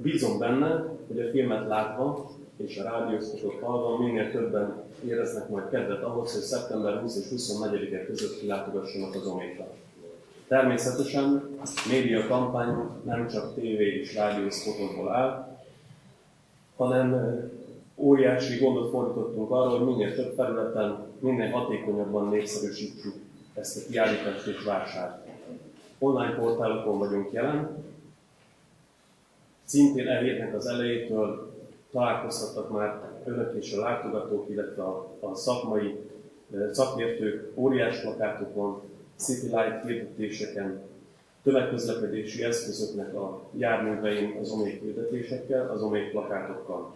Bízom benne, hogy a filmet látva és a rádióspotot hallva minél többen éreznek majd kedvet ahhoz, hogy szeptember 20 és 24-e között kilátogassanak az Omékra. Természetesen média kampány nem csak tévé és rádiószpotokból áll, hanem óriási gondot fordítottunk arra, hogy minél több területen, minél hatékonyabban népszerűsítsük ezt a kiállítást és vásárt. Online portálokon vagyunk jelen, szintén e hétnek az elejétől találkozhattak már önök és a látogatók, illetve a szakmai szakértők óriás plakátokon, City Light hirdetéseken, tömegközlekedési eszközöknek a járművein az Omék hirdetésekkel, az Omék plakátokkal.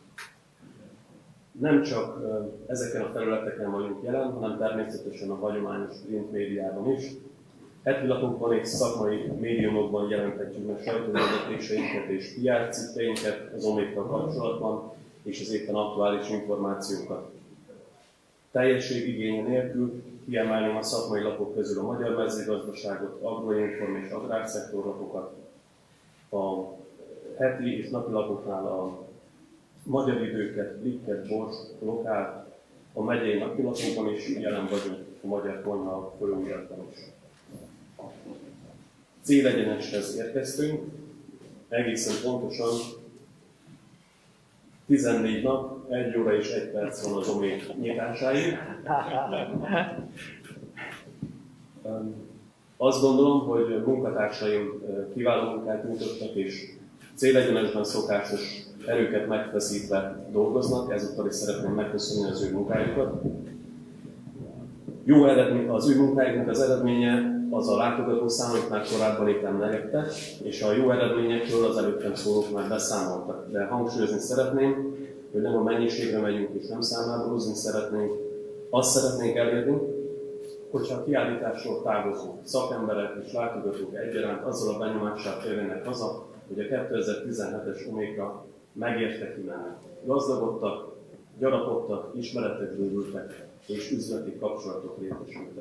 Nem csak ezeken a területeken vagyunk jelen, hanem természetesen a hagyományos print médiában is. Heti lapunkban és szakmai médiumokban jelentetjük meg sajtóhirdetéseinket és PR cikkeinket az Omékkal kapcsolatban, és az éppen aktuális információkat. Teljesség igénye nélkül kiemelném a szakmai lapok közül a Magyar Mezőgazdaságot, Agroinform és Agrárszektor lapokat, a heti és napi lapoknál a Magyar Időket, Blikket, Borst, Lokál, a megyei napilapokban is jelen vagyunk, a Magyar Konyha felügyeletben is. Célegyeneshez érkeztünk, egészen pontosan 14 nap, 1 óra és 1 perc van az Omék nyitásáig. Azt gondolom, hogy munkatársaim kiváló munkát nyújtottak, és célegyenesben szokásos erőket megfeszítve dolgoznak, ezúttal is szeretném megköszönni az ő munkájukat. Jó eredmény, az ő munkájuknak az eredménye az a látogatószám, amit már korábban itt emlegette, és a jó eredményekről az előttem szólók már beszámoltak. De hangsúlyozni szeretném, hogy nem a mennyiségre megyünk és nem számláborozni szeretnénk. Azt szeretnénk elérni, hogyha a kiállításról távozó szakemberek és látogatók egyaránt azzal a benyomással térjenek haza, hogy a 2017-es Omékra megérte kimenni. Gazdagodtak, gyarapodtak, ismeretek bővültek és üzleti kapcsolatok létesültek.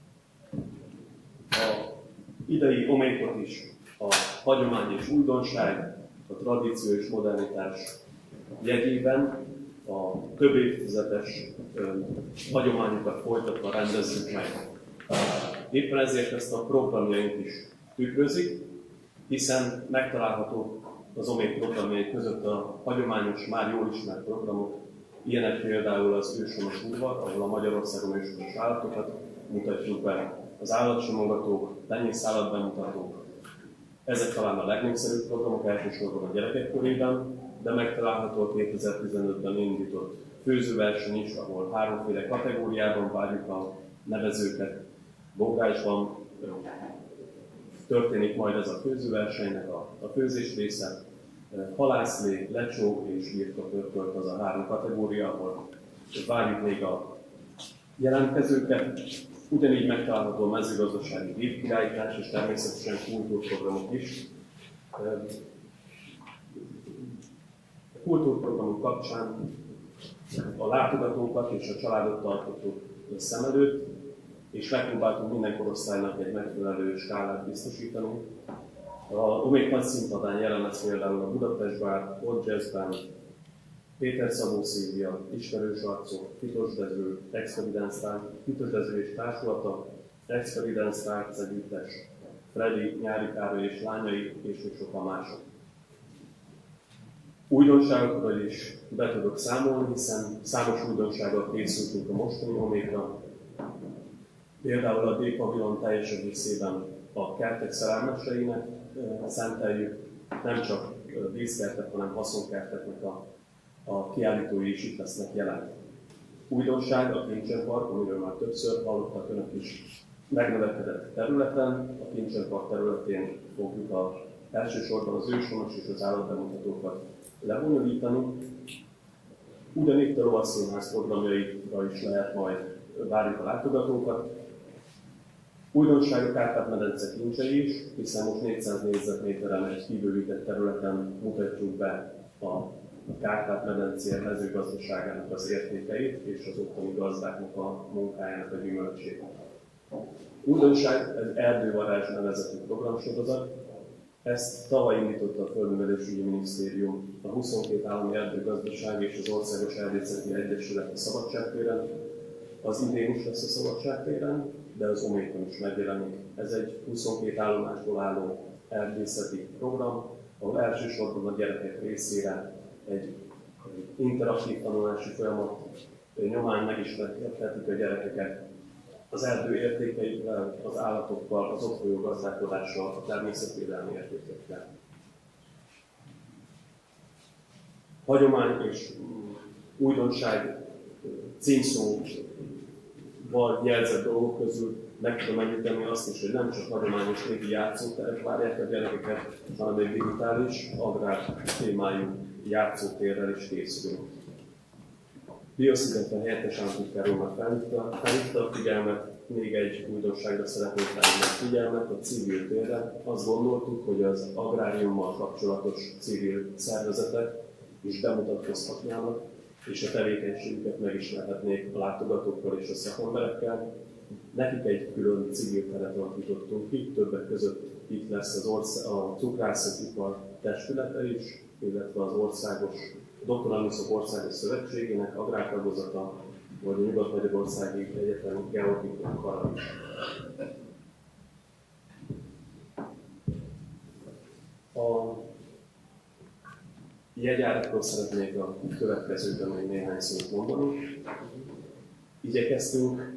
A idei Omékot is a hagyomány és újdonság, a tradíció és modernitás jegyében a több évtizedes hagyományokat folytatva rendezzük meg. Éppen ezért ezt a programjaink is tükrözik, hiszen megtalálható az Omék programjai között a hagyományos, már jól ismert programok, ilyenek például az őshonos udvar, ahol a Magyarországon őshonos állatokat mutatjuk be, az állatsimogatók, tenyészállatbemutatók. Ezek talán a legnépszerűbb programok, elsősorban a gyerekek körében, de megtalálható a 2015-ben indított főzőverseny is, ahol 3 kategóriában várjuk a nevezőket. Bogásban történik majd ez a főzőversenynek a főzés része. Halászlé, lecsó és birkapörkölt az a 3 kategória, ahol várjuk még a jelentkezőket. Ugyanígy megtalálható a mezőgazdasági évkirályítás és természetesen kultúrprogramok is. A kultúrprogramok kapcsán a látogatókat és a családot tartottuk szem előtt, és megpróbáltunk minden korosztálynak egy megfelelő skálát biztosítani. A Omék nagy színpadán jelen lesz például a Budapest Bár, Old Jazz Band, Péter Szabó Szilvia, Ismerős arcok, Titos Dező és társulata, Experience Tárc együttes, Freddy, Nyári Károly és lányai, és még sokan mások. Újdonságokról is be tudok számolni, hiszen számos újdonsággal készültünk a mostani Omékra. Például a D-pavilon teljes egészében a kertek szerelmeseinek szenteljük, nem csak díszkertek, hanem haszonkerteknek a kiállítói is itt lesznek jelen. Újdonság a Kincsenpark, amiről már többször hallottak önök is, megnövekedett területen. A Kincsenpark területén fogjuk elsősorban az őshonos és az állatbemutatókat lebonyolítani. Ugyanitt a Lovasszínház programjaira is lehet majd várjuk a látogatókat. Újdonság a Kárpát-medence kincsei is, hiszen most 400 négyzetméteren egy kibővített területen mutatjuk be a Kárpát-medencér mezőgazdaságának az értékeit és az ottani gazdáknak a munkájának a gyümölcsét. Újdonság egy erdővarázs nevezetű programsorozat, Ezt tavaly indította a Földművelésügyi Minisztérium, a 22 állami erdőgazdaság és az Országos Erdészeti Egyesület a Szabadságtéren, az idén is lesz a Szabadságtéren, de az Omékon is megjelenik. Ez egy 22 állomásból álló erdészeti program, ahol elsősorban a gyerekek részére egy interaktív tanulási folyamat nyomán megismertetik a gyerekeket az erdő értékeivel, az állatokkal, az ott folyó gazdálkodással, a természetvédelmi értékekkel. Hagyomány és újdonság címszóval jelzett dolgok közül meg tudom említeni azt is, hogy nem csak hagyományos régi játszóterek várják a gyerekeket, hanem egy digitális, agrár témájú játszótérrel is készülünk. Bioszigetre helyettes államtitkár úrnak felhívta a figyelmet, még egy újdonságra szeretnék felhívni a figyelmet, a civil térre. Azt gondoltuk, hogy az agráriummal kapcsolatos civil szervezetek is bemutatkozhatnának, és a tevékenységüket megismerhetnék a látogatókkal és a szakemberekkel. Nekik egy külön civil teret alakítottunk ki, többek között itt lesz a cukrászatipar testülete is, illetve az országos Doktoranduszok Országos Szövetségének agrártagozata, vagy a Nyugat-Magyarországi Egyetem Geológiai Kara is. A jegyárakról szeretnék a következőben még néhány szót mondani. Igyekeztünk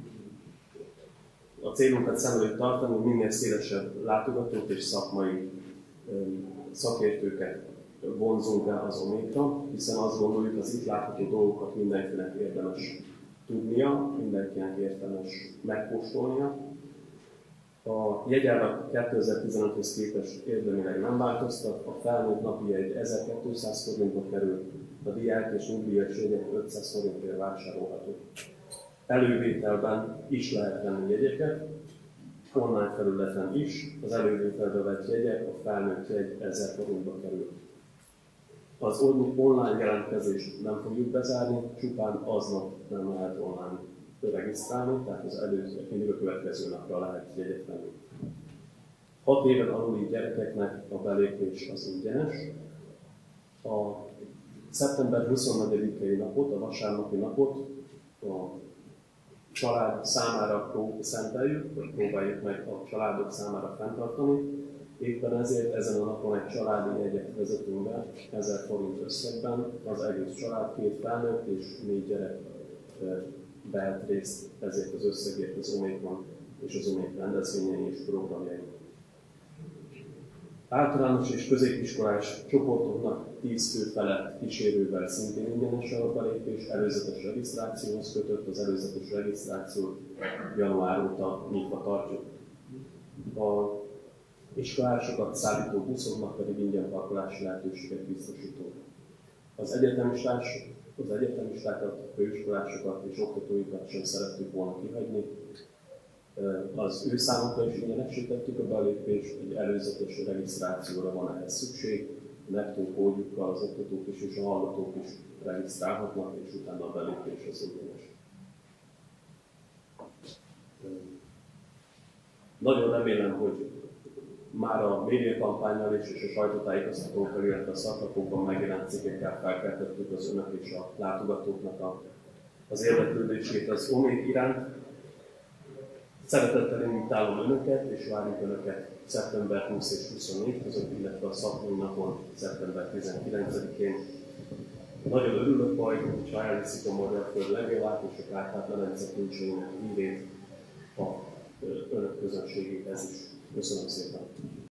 a célunkat szem előtt tartani, hogy minél szélesebb látogatót és szakmai szakértőket vonzunk be az Omékra, hiszen azt gondoljuk, az itt látható dolgokat mindenkinek érdemes tudnia, mindenkinek érdemes megkóstolnia. A jegyárak 2015-höz képest érdemileg nem változtak, a felnőtt napi jegy 1200 forintba kerül, a diák és nyugdíjas jegyek 500 forintért vásárolható. Elővételben is lehet venni jegyeket, online felületen is, az elővételbe vett jegyek, a felnőtt jegy 1000 forintba kerül. Az online jelentkezést nem fogjuk bezárni, csupán aznap nem lehet online regisztrálni, tehát az mindig a következő napra lehet jegyet venni. 6 éven aluli gyerekeknek a belépés az ingyenes. A szeptember 24-i napot, a vasárnapi napot a család számára szenteljük, vagy próbáljuk meg a családok számára fenntartani. Éppen ezért ezen a napon egy családi jegyet vezetünk be 1000 forint összegben, az egész család, 2 felnőtt és 4 gyerek vehet részt ezért az összegért az Omékon és az Omék rendezvényei és programjai. Általános és középiskolás csoportoknak 10 fő felett kísérővel szintén ingyenes a belépés, előzetes regisztrációhoz kötött, az előzetes regisztrációt január óta nyitva tartjuk. A iskolásokat szállító buszoknak pedig ingyen parkolási lehetőséget biztosítunk. Az egyetemistákat, főiskolásokat és oktatóikat sem szerettük volna kihagyni. Az ő számukra is ingyenesítettük a belépést, egy előzetes regisztrációra van ehhez szükség. A Neptun kódjukkal az oktatók is és a hallgatók is regisztrálhatnak, és utána a belépés az ingyenes. Nagyon remélem, hogy már a médiakampánynal és a sajtótájékoztatókkal, illetve a szakmapokban megjelent cikkekkel felkeltettük az önök és a látogatóknak az érdeklődését az Omék iránt. Szeretettel invitálom önöket, és várjuk önöket szeptember 20 és 24 között, illetve a szakmai napon szeptember 19-én. Nagyon örülök majd, hogyha elviszik a Magyar Föld legjavát és a Kárpát-medence kincseinek hírét a önök közönségéhez is. Köszönöm szépen!